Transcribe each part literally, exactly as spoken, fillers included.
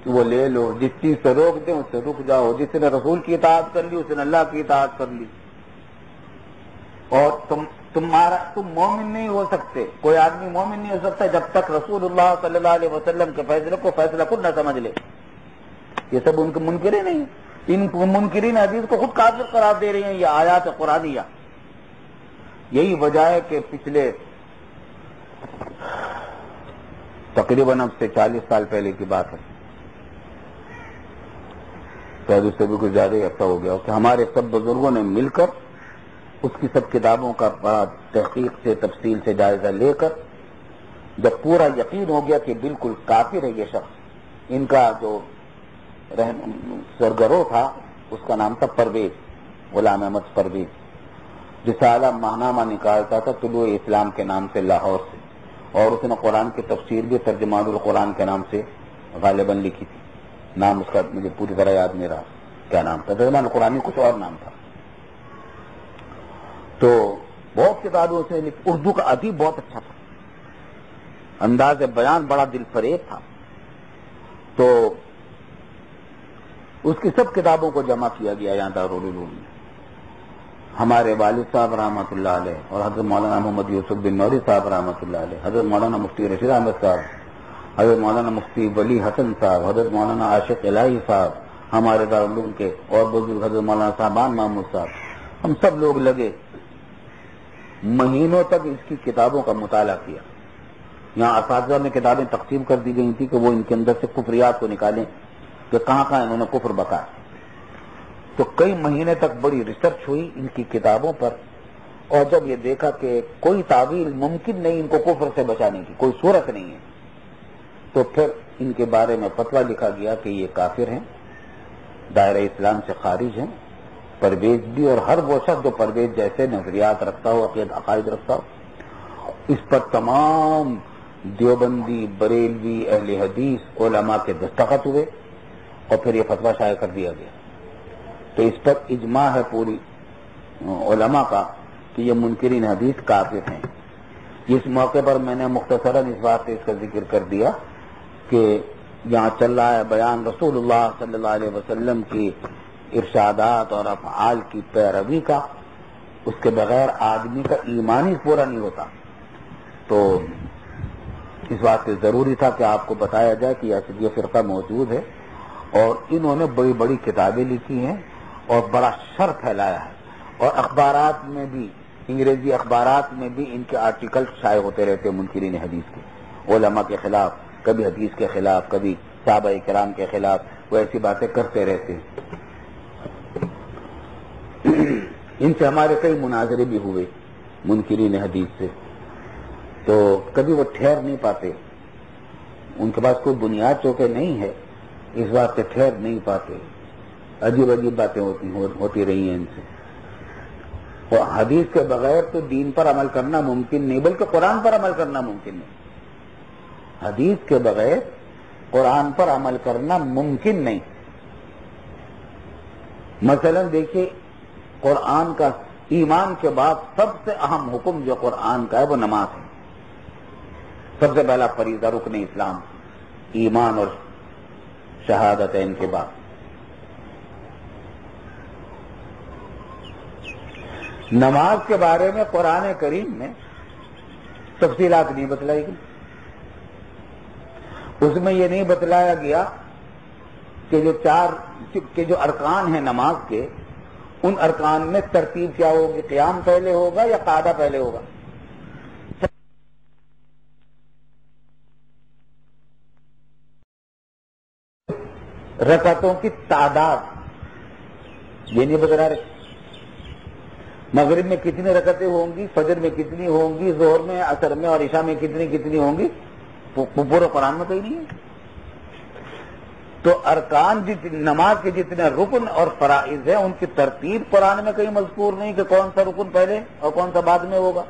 وہ لے لو، جس چیز سے روک دیں اس سے رک جاؤ، جس نے رسول کی اطاعت کر لی اس نے اللہ کی اطاعت کر لی۔ اور تم تمہارا تم مومن نہیں ہو سکتے، کوئی آدمی مومن نہیں ہو سکتا جب تک رسول اللہ صلی اللہ علیہ وسلم کے فیصلے کو فیصلہ خود نہ سمجھ لے۔ یہ سب ان کے منکرین نہیں، ان منکرین حدیث کو خود کافر قرار دے رہے ہیں یہ آیات قرآنیہ۔ یہی وجہ ہے کہ پچھلے تقریباً اب سے چالیس سال پہلے کی بات ہے، شاید اس سے بھی کچھ زیادہ عرصہ ہو گیا کہ ہمارے سب بزرگوں نے مل کر اس کی سب کتابوں کا تحقیق سے تفصیل سے جائزہ لے کر جب پورا یقین ہو گیا کہ بالکل کافر ہے یہ شخص، ان کا جو سرگرو تھا اس کا نام تھا پرویز، غلام احمد پرویز، رسالہ ماہنامہ نکالتا تھا طلوع اسلام کے نام سے لاہور سے، اور اس نے قرآن کی تفسیر بھی ترجمان القرآن کے نام سے غالباً لکھی تھی، نام اس کا مجھے پوری طرح یاد نہیں رہا کیا نام تھا، ترجمان القرآن کچھ اور نام تھا۔ تو بہت کتابیں اس نے لکھی، اردو کا ادیب بہت اچھا تھا، انداز بیان بڑا دل فریب تھا۔ تو اس کی سب کتابوں کو جمع کیا گیا یہاں دارالعلوم میں۔ ہمارے والد صاحب رحمۃ اللہ علیہ اور حضرت مولانا محمد یوسف بن نوری صاحب رحمۃ اللہ علیہ، حضرت مولانا مفتی رشید احمد صاحب، حضرت مولانا مفتی ولی حسن صاحب، حضرت مولانا عاشق الہی صاحب ہمارے دارالعلوم کے، اور بزرگ حضرت مولانا صاحبان محمود صاحب، ہم سب لوگ لگے مہینوں تک اس کی کتابوں کا مطالعہ کیا۔ یہاں اساتذہ میں کتابیں تقسیم کر دی گئی تھی کہ وہ ان کے اندر سے کفریات کو نکالیں کہ کہاں کہاں انہوں نے کفر بکا۔ تو کئی مہینے تک بڑی ریسرچ ہوئی ان کی کتابوں پر، اور جب یہ دیکھا کہ کوئی تعویل ممکن نہیں ان کو کفر سے بچانے کی، کوئی صورت نہیں ہے، تو پھر ان کے بارے میں فتویٰ لکھا گیا کہ یہ کافر ہیں، دائرہ اسلام سے خارج ہیں۔ پرویز بھی، اور ہر وہ شخص جو پرویز جیسے نظریات رکھتا ہو، عقید عقائد رکھتا ہو، اس پر تمام دیوبندی، بریلوی، اہل حدیث علماء کے دستخط ہوئے، اور پھر یہ فتویٰ شائع کر دیا گیا۔ تو اس پر اجماع ہے پوری علماء کا کہ یہ منکرین حدیث کافر ہیں۔ اس موقع پر میں نے مختصراً اس بات سے اس کا ذکر کر دیا کہ یہاں چل رہا ہے بیان رسول اللہ صلی اللہ علیہ وسلم کی ارشادات اور افعال کی پیروی کا، اس کے بغیر آدمی کا ایمان ہی پورا نہیں ہوتا۔ تو اس بات سے ضروری تھا کہ آپ کو بتایا جائے کہ یہ فرقہ موجود ہے، اور انہوں نے بڑی بڑی کتابیں لکھی ہیں اور بڑا شر پھیلایا ہے، اور اخبارات میں بھی، انگریزی اخبارات میں بھی ان کے آرٹیکل شائع ہوتے رہتے ہیں منکرین حدیث کے، علماء کے خلاف، کبھی حدیث کے خلاف، کبھی صحابہ کرام کے خلاف، وہ ایسی باتیں کرتے رہتے ہیں۔ ان سے ہمارے کئی مناظرے بھی ہوئے منکرین حدیث سے، تو کبھی وہ ٹھہر نہیں پاتے، ان کے پاس کوئی بنیاد چونکہ نہیں ہے، اس بات سے ٹھہر نہیں پاتے، عجیب عجیب باتیں ہوتی ہوتی رہی ہیں ان سے۔ اور حدیث کے بغیر تو دین پر عمل کرنا ممکن نہیں، بلکہ قرآن پر عمل کرنا ممکن نہیں۔ حدیث کے بغیر قرآن پر عمل کرنا ممکن نہیں۔ مثلا دیکھیے، قرآن کا ایمان کے بعد سب سے اہم حکم جو قرآن کا ہے وہ نماز ہے۔ سب سے پہلا فریضہ رکن اسلام، ایمان اور شہادتین کے بعد۔ نماز کے بارے میں قرآن کریم میں تفصیلات نہیں بتلائی گئی، اس میں یہ نہیں بتلایا گیا کہ جو چار کہ جو ارکان ہیں نماز کے، ان ارکان میں ترتیب کیا ہوگی، قیام پہلے ہوگا یا قعدہ پہلے ہوگا۔ رکعتوں کی تعداد یہ نہیں بتا رہے، مغرب میں کتنی رکعتیں ہوں گی، فجر میں کتنی ہوں گی، ظہر میں، عصر میں اور عشاء میں کتنی کتنی ہوں گی، پورے قرآن میں کہیں نہیں ہے۔ تو ارکان جتنے نماز کے جتنے رکن اور فرائض ہیں ان کی ترتیب قرآن میں کہیں مذکور نہیں کہ کون سا رکن پہلے اور کون سا بعد میں ہوگا،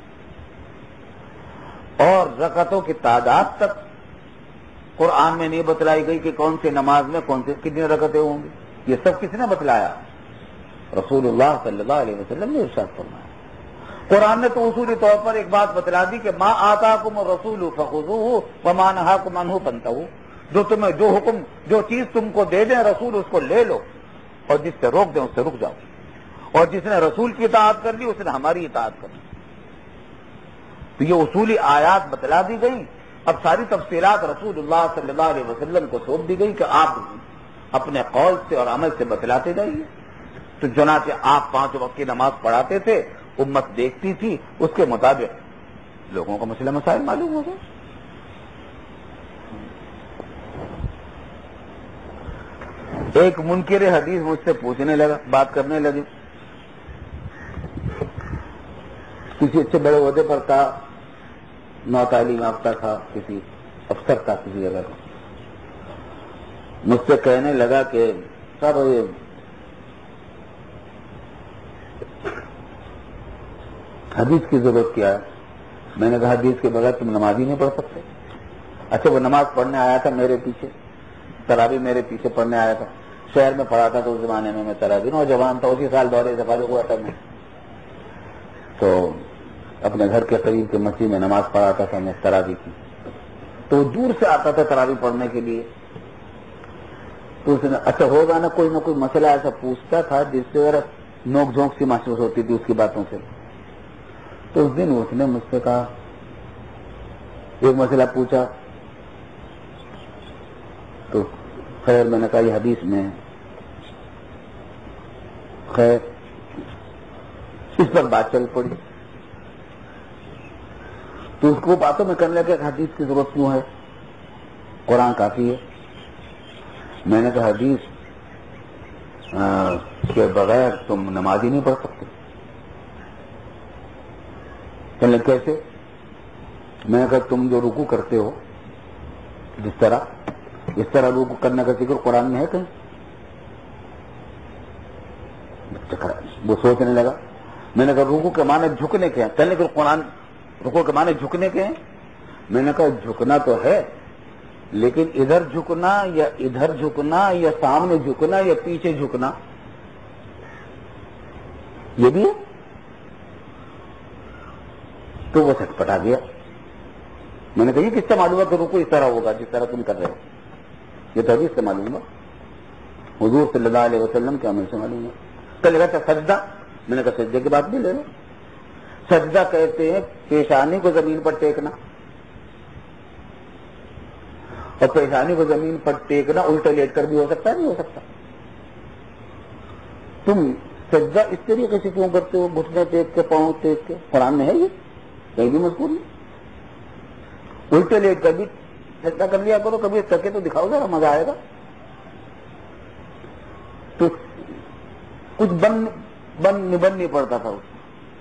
اور رکعتوں کی تعداد تک قرآن میں نہیں بتلائی گئی کہ کون سی نماز میں کون سی کتنی رکعتیں ہوں گی۔ یہ سب کس نے بتلایا؟ رسول اللہ صلی اللہ علیہ وسلم نے ارشاد فرمایا۔ قرآن نے تو اصولی طور پر ایک بات بتلا دی کہ ما آتاکم الرسول فخذوہ وما نہاکم عنہ فانتہوا، جو تمہیں جو حکم جو چیز تم کو دے دیں رسول اس کو لے لو، اور جس سے روک دیں اس سے رک جاؤ، اور جس نے رسول کی اطاعت کر لی اس نے ہماری اطاعت کر لی۔ تو یہ اصولی آیات بتلا دی گئی۔ اب ساری تفصیلات رسول اللہ صلی اللہ علیہ وسلم کو سونپ دی گئی کہ آپ اپنے قول سے اور عمل سے بتلاتے جائیے۔ تو چنانچہ آپ پانچ وقت کی نماز پڑھاتے تھے، امت دیکھتی تھی، اس کے مطابق لوگوں کو مسئلہ مسائل معلوم ہو گئے۔ ایک منکر حدیث مجھ سے پوچھنے لگا، بات کرنے لگی، کسی اچھے بڑے عہدے پر تھا، نو تعلیم یافتہ تھا، کسی افسر تھا کسی جگہ کا، مجھ سے کہنے لگا کہ صاحب یہ حدیث کی ضرورت کیا ہے؟ میں نے کہا حدیث کے بغیر تم نماز ہی نہیں پڑھ سکتے۔ اچھا وہ نماز پڑھنے آیا تھا میرے پیچھے، تراویح میرے پیچھے پڑھنے آیا تھا، شہر میں پڑھا تھا تو اس زمانے میں میں تراویح نوجوان تھا، اسی سال دورے سے فارغ ہوا تھا میں، تو اپنے گھر کے قریب کے مسجد میں نماز پڑھاتا تھا میں تراویح کی، تو دور سے آتا تھا تراویح پڑھنے کے لیے، تو اس نے اچھا ہوگا نا کوئی نہ کوئی مسئلہ ایسا پوچھتا تھا جس سے نوک جھونک سی محسوس ہوتی تھی اس کی باتوں سے۔ تو اس دن اس نے مجھ سے کہا، ایک مسئلہ پوچھا تو خیر میں نے کہا یہ حدیث میں ہے، خیر اس پر بات چل پڑی، تو اس کو باتوں میں کرنے لگے کہ حدیث کی ضرورت کیوں ہے، قرآن کافی ہے۔ میں نے کہا حدیث کے بغیر تم نماز ہی نہیں پڑھ سکتے۔ کہنے لگے کیسے؟ میں نے کہا تم جو رکوع کرتے ہو جس طرح اس طرح رکوع کرنے کا ذکر قرآن میں ہے کہیں؟ وہ سوچنے لگا، میں نے کہا رکوع کے معنی جھکنے کے ہیں، کہنے لگے قرآن رکوع کے معنی جھکنے کے ہیں؟ میں نے کہا جھکنا تو ہے لیکن ادھر جھکنا یا ادھر جھکنا یا سامنے جھکنا یا پیچھے جھکنا یہ بھی ہے۔ تو وہ سچ پٹا گیا۔ میں نے کہا یہ کس سے معلوم ہے کہ رکوع اس طرح ہوگا جس طرح تم کر رہے ہو؟ یہ تو حدیث سے معلوم ہے، حضور صلی اللہ علیہ وسلم کے عمل سے معلوم ہے۔ کہنے لگا سجدہ، میں نے کہا سجدے کی بات بھی لے لو، سجدہ کہتے ہیں پیشانی کو زمین پر ٹیکنا، اور پیشانی کو زمین پر ٹیکنا الٹا لیٹ کر بھی ہو سکتا ہے نہیں ہو سکتا؟ تم سجدہ اس طریقے سے کیوں کرتے ہو، گھٹنے ٹیک کے پاؤں ٹیک کے؟ قرآن میں ہے یہ کہیں بھی مذکور نہیں۔ الٹے لیٹ کر بھی سجدہ کر لیا کرو، کبھی کر کے تو دکھاؤ ذرا، مزہ آئے گا۔ تو کچھ بن بن نبن نہیں پڑتا تھا اس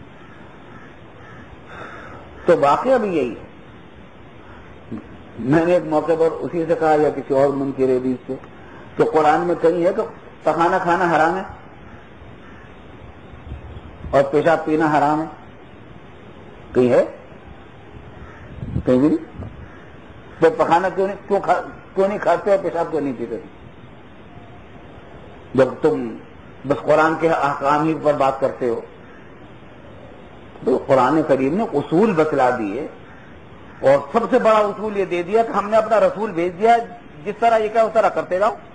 تو واقعہ بھی یہی ہے۔ میں نے ایک موقع پر اسی سے کہا یا کسی اور منکر حدیث سے کہ قرآن میں کہیں ہے کہ پخانہ کھانا حرام ہے اور پیشاب پینا حرام ہے؟ کہیں ہے؟ کہیں بھی نہیں؟ تو پخانہ کیوں نہیں کیوں کھا کیوں نہیں کھاتے اور پیشاب کیوں نہیں پیتے جب تم بس قرآن کے احکام ہی پر بات کرتے ہو؟ تو قرآن کریم نے اصول بتلا دیے، اور سب سے بڑا اصول یہ دے دیا کہ ہم نے اپنا رسول بھیج دیا، جس طرح یہ کہا اس طرح کرتے جاؤ۔